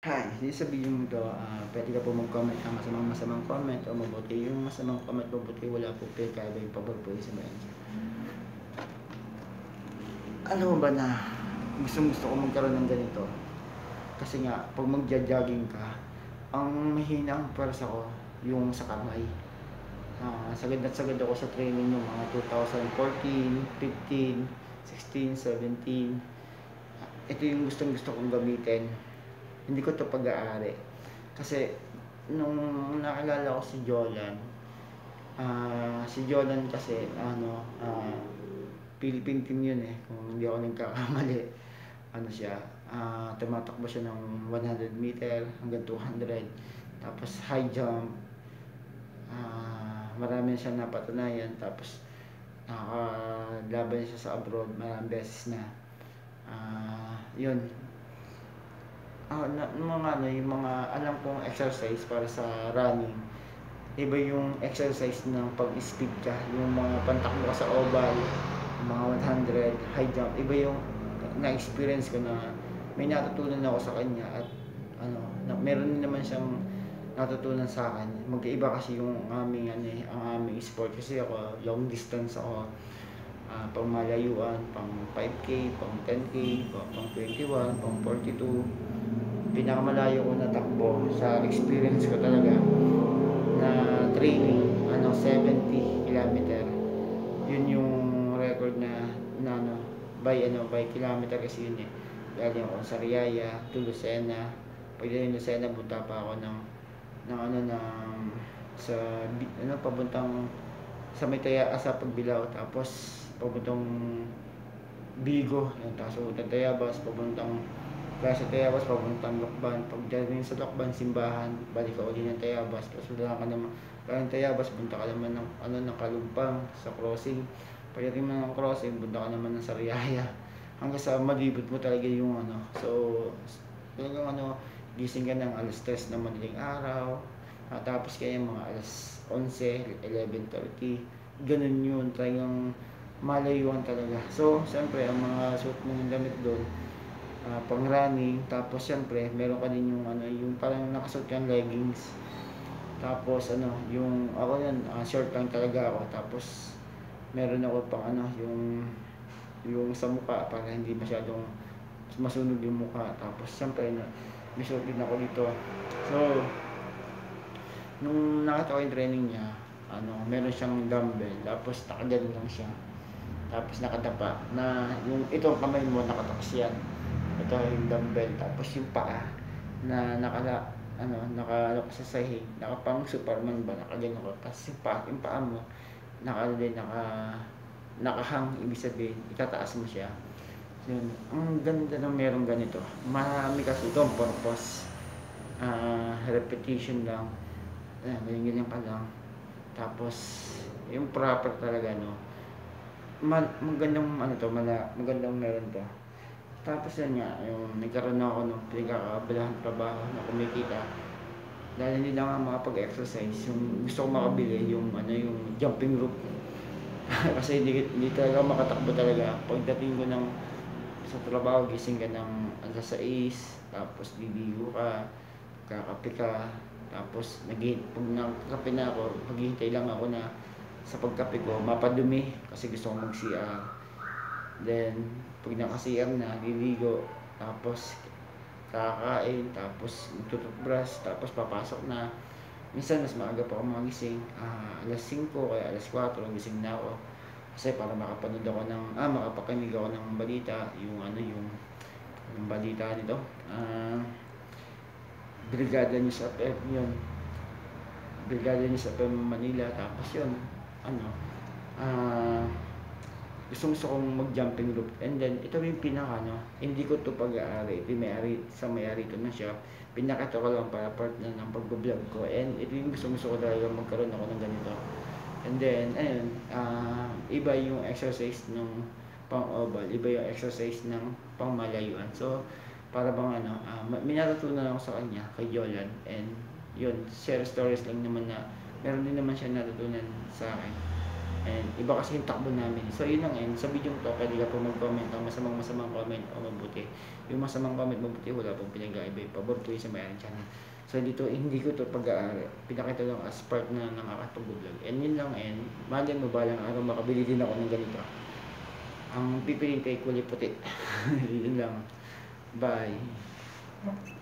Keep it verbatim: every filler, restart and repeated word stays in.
Hi, dito sa video mo 'to, ah, puwede ka po mag-comment ng masamang masamang comment o mabuti. Yung masamang comment, mabuti, wala po pinagkaiba yung pabor po sa mga alam mo ba na gustong-gusto ko magkaroon ng ganito? Kasi nga 'pag magjo-jogging ka, ang mahina ang pwersa ko yung sa kamay. Ah, sagad na sagad ako sa training nung mga two thousand fourteen, fifteen, sixteen, seventeen. Ito yung gustong-gusto kong gamitin. Hindi ko 'to pag-aari. Kasi nung nakilala ko si Jolan, ah, si Jolan kasi ano, ah, Philippine team yun eh, kung hindi ako nagkakamali. Ano siya, ah, tumatakbo siya ng one hundred meter hanggang two hundred. Tapos high jump, ah, marami na siyang napatunayan. Tapos nakalaban siya sa abroad maraming beses na. Ah, yun. Ah, na mga ano, yung mga alam kong exercise para sa running, iba yung exercise ng pag-speed ka, yung mga pantakbo ka sa oval, yung mga one hundred, high jump, iba yung na-experience ko na may natutunan ako sa kanya at ano, na, meron din naman siyang natutunan sa akin. Magkaiba kasi yung aming ano eh, ang aming sport kasi ako long distance ako, ah, pang malayuan, pang five K, pang ten K, pang, pang twenty-one, pang forty-two. Pinakamalayo ko na takbo sa experience ko talaga na training, ano, seventy kilometer. Yun yung record na, na ano, by ano, by kilometer kasi yun eh. Galing ako sa Riyaya to Lucena. Pagdating Lucena, punta pa ako ng ng ano ng sa ano papuntang sa Maytaya, sa Pagbilao, tapos papuntang Bigo, yung tapos papuntang Tayabas, papuntang kaya sa Tayabas, papuntang Lokban. Pagdating sa Lokban, simbahan, balik ka uli ng Tayabas. Tapos wala ka naman, kaya ng Tayabas, punta ka naman ng, ano, ng Kalumpang, sa crossing. Pagdating mo ng crossing, punta ka naman ng Sariaya. Hanggang sa malibot mo talaga yung ano. So, talagang ano, gising ka ng alas tres ng madaling araw. At tapos kaya mga alas eleven, eleven thirty. Ganun yun, talagang malayuan talaga. So, siyempre, ang mga suit mo ng damit doon, uh, pang running. Tapos syempre meron ka din yung ano, yung parang nakasuot kang leggings. Tapos ano, yung ako yan, uh, short lang talaga ako. Tapos meron ako pang ano, yung yung sa mukha para hindi masyadong masunog yung mukha. Tapos syempre na, may suot din ako dito. So nung nakita ko yung training niya, ano, meron siyang dumbbell, tapos nakagaling lang siya, tapos nakatapa na yung itong kamay mo nakatakas yan. Ito yung dumbbell, tapos yung paa na nakala ano, naka sa sahig, nakapang Superman ba, nakagano ka, tapos yung paa, yung paa mo naka naka nakahang, ibig sabihin itataas mo siya. Yun, ang ganda ng merong ganito. Marami kasi itong purpose, uh, repetition lang, ayan, ganyan ganyan ka lang. Tapos yung proper talaga, no, Mal, magandang ano to, mala, magandang meron to. Tapos yan nga, yung nagkaroon na ako ng pinagkakaabalahan trabaho na kumikita. Dahil hindi na nga makapag-exercise, yung gusto ko makabili, yung ano, yung jumping rope. Kasi hindi, hindi talaga makatakbo talaga. Pagdating ko ng sa trabaho, gising ka ng alas sais, tapos liligo ka, kakape ka, tapos nag pag nagkape na ako, maghihintay lang ako na sa pagkape ko mapadumi kasi gusto ko mag-C R. Then pag naka-C R na, liligo, tapos kakain, tapos magtututbrush, tapos papasok na. Minsan mas maaga pa ako magising, ah, alas singko kaya alas kwatro gising na ako. Kasi para makapanood ako ng, ah, makapakinig ako ng balita, yung ano, yung, yung balita nito, ah, Brigada News F M yun. Brigada News F M Manila, tapos yun, ano, ah, gusto gusto kong mag-jumping rope. And then, ito yung pinaka, no, hindi ko to pag-aari. Ito may-ari, sa may-ari ito ng shop. Pinakita ko lang para part na ng pag-vlog ko. And ito yung gusto gusto ko talaga magkaroon ako ng ganito. And then, ayun, uh, iba yung exercise ng pang-oval, iba yung exercise ng pang-malayuan. So, para bang ano, uh, may natutunan ako sa kanya, kay Jolan. And yun, share stories lang naman na meron din naman siya natutunan sa akin. And iba kasi yung takbo namin. So yun lang, and sa video to, pwede ka po mag-comment ang masamang masamang comment o mabuti. Yung masamang comment mabuti, wala pong pinag-aiba. Pabor po yun sa may-ari channel. So dito, hindi ko to pag uh, pinakita lang as part na ng aking pag-vlog. And yun lang, and magan mo balang araw makabili din ako ng ganito. Ang pipiliin kay kulay puti. Yun lang. Bye.